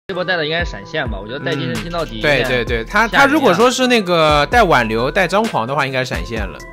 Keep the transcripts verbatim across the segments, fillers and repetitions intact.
这波带的应该是闪现吧？我觉得带金身进到底、嗯。 对对对，他他如果说是那个带挽留、带张狂的话，应该是闪现了。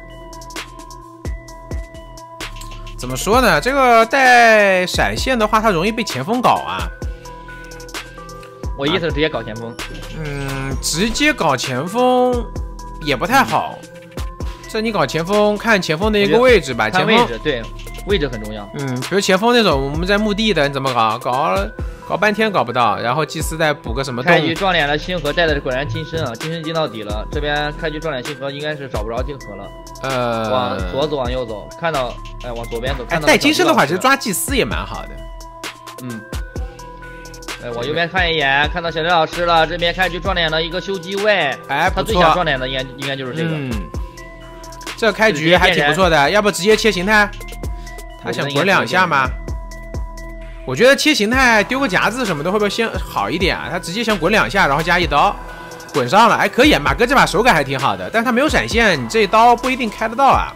怎么说呢？这个带闪现的话，他容易被前锋搞啊。 我意思是直接搞前锋。啊、 嗯，直接搞前锋也不太好。这你搞前锋，看前锋的一个位置吧。前锋位置对，位置很重要。 嗯，比如前锋那种，我们在墓地的，你怎么搞？搞搞半天搞不到，然后祭司再补个什么洞。 开局撞脸了，星河带的果然金身啊，金身进到底了。这边开局撞脸星河应该是找不着星河了。 呃， 往左走，往右走，看到，哎，往左边走。 哎，带金身的话，其实抓祭司也蛮好的。 嗯。哎，往右边看一眼，看到小刘老师了。这边开局撞脸了一个修机位， 哎， 他最想撞脸的应该应该就是这个。 嗯，这开局还挺不错的，要不直接切形态？他想滚两下吗？我觉得切形态丢个夹子什么的会不会先好一点啊？他直接想滚两下，然后加一刀，滚上了，哎，可以，马哥这把手感还挺好的，但他没有闪现，你这一刀不一定开得到啊。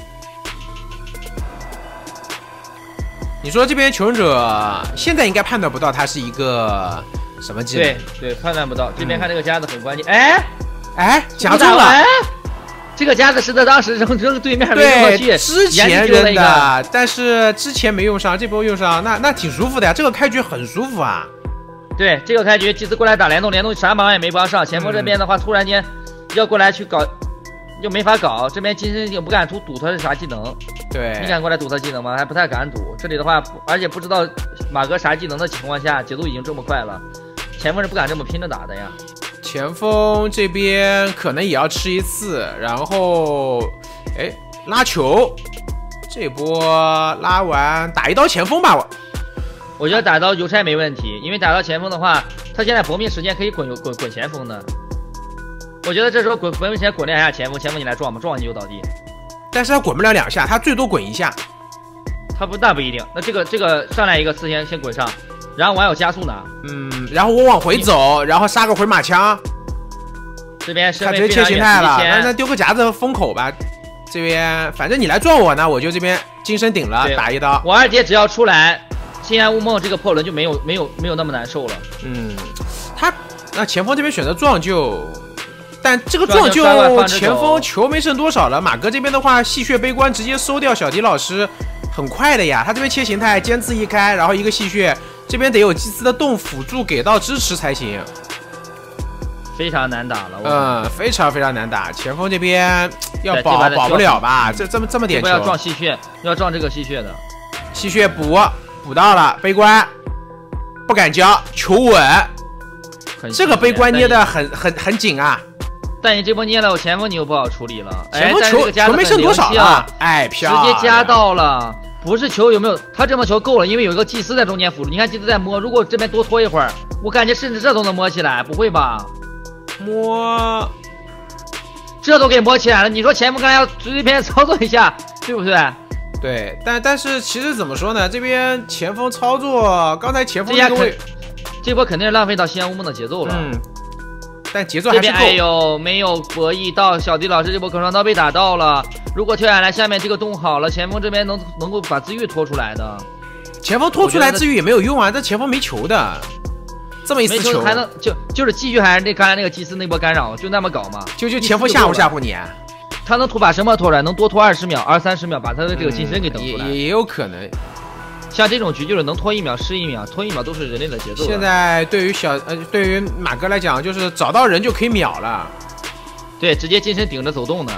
你说这边求生者现在应该判断不到他是一个什么技能？ 对对，判断不到。这边看这个夹子很关键，哎哎，夹中了。 这个夹子是在当时扔扔对面没用过去， 之前扔的，但是之前没用上，这波用上，那那挺舒服的呀。这个开局很舒服啊。 对，这个开局祭司过来打联动，联动啥忙也没帮上。前锋这边的话，突然间要过来去搞，又没法搞。这边金身也不敢堵堵他是啥技能。 对， 你敢过来堵他技能吗？还不太敢堵。这里的话，而且不知道马哥啥技能的情况下，节奏已经这么快了，前锋是不敢这么拼着打的呀。 前锋这边可能也要吃一次，然后，哎，拉球，这波拉完打一刀前锋吧，我， 我觉得打到邮差没问题，因为打到前锋的话，他现在搏命时间可以滚滚滚前锋的，我觉得这时候滚滚前滚两下前锋，前锋你来撞吧，撞你就倒地， 但是他滚不了两下，他最多滚一下， 他不那不一定，那这个这个上来一个四先先滚上。然后我还有加速呢， 嗯，然后我往回走，然后杀个回马枪， 这边他直接切形态了，那那丢个夹子封口吧，这边反正你来撞我呢，我就这边金身顶了，打一刀。 我二姐只要出来，心安无梦这个破轮就没有没有没有那么难受了。 嗯，他那前锋这边选择撞救，但这个撞救前锋球没剩多少了。马哥这边的话，戏谑悲观直接收掉小迪老师，很快的呀。他这边切形态，尖刺一开，然后一个戏谑。这边得有祭司的洞辅助给到支持才行， 非常难打了。 嗯，非常非常难打。前锋这边要保保不了吧？这这么这么点球， 要撞戏谑，要撞这个戏谑的。 戏谑补补到了，悲观不敢交，求稳。这个悲观捏的很很很紧啊。 但你这波捏了，我前锋你又不好处理了。 前锋球球没剩多少了，哎，漂亮， 直接加到了。不是球有没有？他这么球够了，因为有一个祭司在中间辅助。你看祭司在摸，如果这边多拖一会儿，我感觉甚至这都能摸起来，不会吧？ 摸， 这都给摸起来了。你说前锋刚才要随随便便操作一下，对不对？ 对，但但是其实怎么说呢？这边前锋操作，刚才前锋这个位， 这波肯定是浪费到西安无梦的节奏了。 嗯，但节奏还是够。 哎呦，没有博弈到小迪老师这波口上刀被打到了。如果跳下来，下面这个洞好了，前锋这边能能够把自愈拖出来的。 前锋拖出来自愈也没有用啊，这前锋没球的，这么一次球还能就就是继续还是那刚才那个祭司那波干扰，就那么搞嘛？ 就就前锋吓唬吓唬你、啊， 他能拖把什么拖出来？能多拖二十秒、二三十秒，把他的这个金身给等出来、 嗯也，也有可能。 像这种局就是能拖一秒是一秒，拖一秒都是人类的节奏。 现在对于小呃对于马哥来讲，就是找到人就可以秒了， 对，直接金身顶着走动的。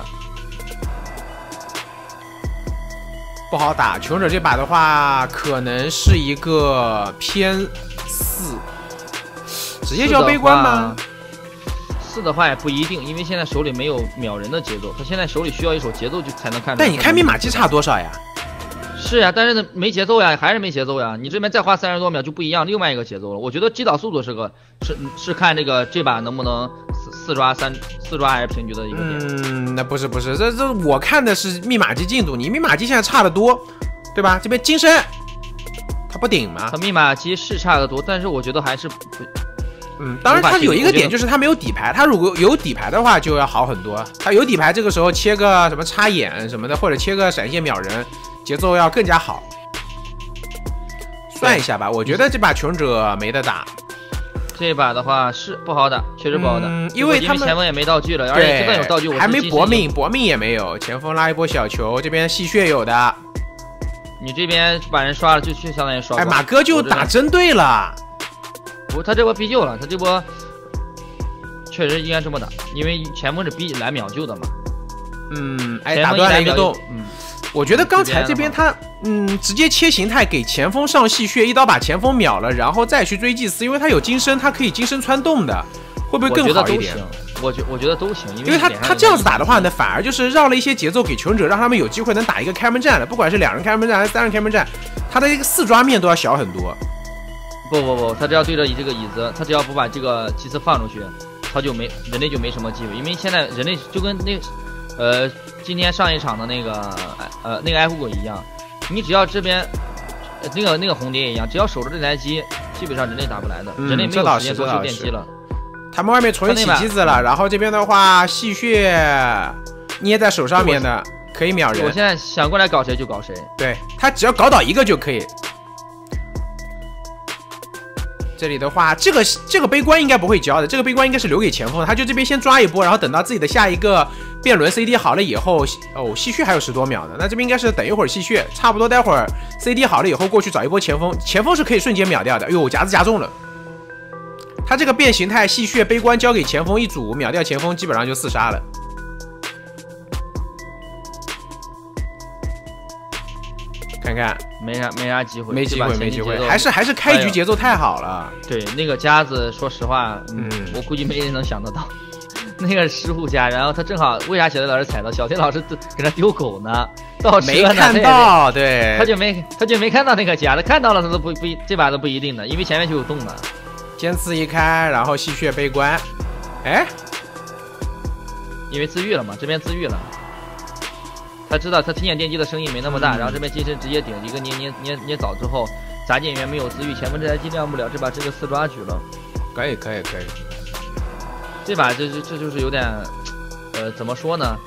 不好打，求生者这把的话，可能是一个偏四，直接叫悲观吗？ 四的话也不一定，因为现在手里没有秒人的节奏，他现在手里需要一手节奏就才能看出来。 但你看密码机差多少呀？ 是呀，但是没节奏呀，还是没节奏呀。你这边再花三十多秒就不一样，另外一个节奏了。我觉得击倒速度是个是是看这个这把能不能四四抓三四抓还是平局的一个点。 嗯，那不是不是，这这我看的是密码机进度，你密码机现在差得多，对吧？这边金身他不顶吗？ 他密码机是差得多，但是我觉得还是不。 嗯，当然他有一个点就是他没有底牌，他如果有底牌的话就要好很多。他有底牌，这个时候切个什么插眼什么的，或者切个闪现秒人，节奏要更加好。算一下吧，我觉得这把求生者没得打。 这一把的话是不好打，确实不好打， 嗯、因为他们前锋也没道具了，而且就算有道具，我还没搏命，搏命也没有。前锋拉一波小球，这边戏谑有的。 你这边把人刷了，就去相当于刷。 哎，马哥就打针对了。 不，他这波必救了，他这波确实应该这么打，因为前锋是必来秒救的嘛。 嗯，哎，打断了一个洞。嗯，我觉得刚才这边他嗯直接切形态给前锋上戏谑，一刀把前锋秒了，然后再去追祭司，因为他有金身，他可以金身穿洞的，会不会更好一点？ 我觉我觉得都行，因为因为他他这样子打的话呢，反而就是绕了一些节奏给求生者，让他们有机会能打一个开门战的，不管是两人开门战还是三人开门战，他的一个四抓面都要小很多。 不不不，他只要对着这个椅子，他只要不把这个祭司放出去，他就没人类就没什么机会，因为现在人类就跟那呃今天上一场的那个呃那个爱护鬼一样，你只要这边、呃、那个那个红蝶一样，只要守着这台机，基本上人类打不来的，嗯、人类没有时间多修电机了。 他们外面重新起机子了，然后这边的话，戏谑捏在手上面的可以秒人。 我现在想过来搞谁就搞谁， 对他只要搞倒一个就可以。这里的话，这个这个悲观应该不会交的，这个悲观应该是留给前锋，他就这边先抓一波，然后等到自己的下一个辩论 C D 好了以后，哦，戏谑还有十多秒呢，那这边应该是等一会儿戏谑，差不多待会儿 C D 好了以后过去找一波前锋，前锋是可以瞬间秒掉的。哎呦，夹子夹中了。他这个变形态戏谑悲观交给前锋一组，秒掉前锋基本上就四杀了。看看没啥没啥机会， 没机会没机会，还是还是开局节奏太好了。 对，那个夹子，说实话，嗯，我估计没人能想得到，那个师傅家，然后他正好为啥小铁老师踩到？小铁老师给他丢狗呢，倒车没看到，对， 他就没他就没看到那个夹子，看到了他都不不这把都不一定的，因为前面就有洞了。 尖刺一开，然后戏谑悲观，哎， 因为自愈了嘛，这边自愈了，他知道他听见电机的声音没那么大，嗯、然后这边金身直接顶一个捏捏捏捏早之后，杂剑员没有自愈，前锋这台机亮不了，这把这个四抓举了， 可以可以可以， 这把这这就是有点，呃，怎么说呢，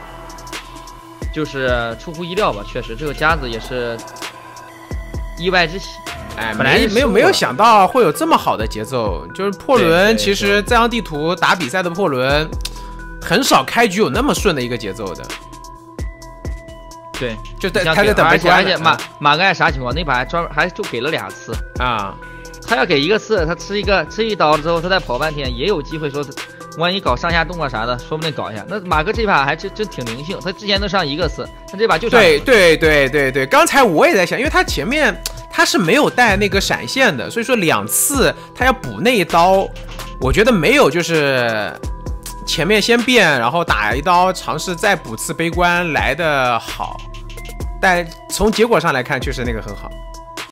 就是出乎意料吧，确实这个夹子也是意外之喜。 哎，本来没有没有想到会有这么好的节奏，就是破轮。其实这张地图打比赛的破轮，很少开局有那么顺的一个节奏的。 对， 就在他在等悲观。 而且马马盖啥情况？那把还专还就给了俩刺啊， 他要给一个刺，他吃一个吃一刀之后，他再跑半天也有机会说，万一搞上下动啊啥的，说不定搞一下。那马哥这把还真真挺灵性，他之前能上一个刺，他这把就上。 对对对对对，刚才我也在想，因为他前面。他是没有带那个闪现的，所以说两次他要补那一刀，我觉得没有就是前面先变，然后打一刀尝试再补次悲观来的好，但从结果上来看，确实那个很好。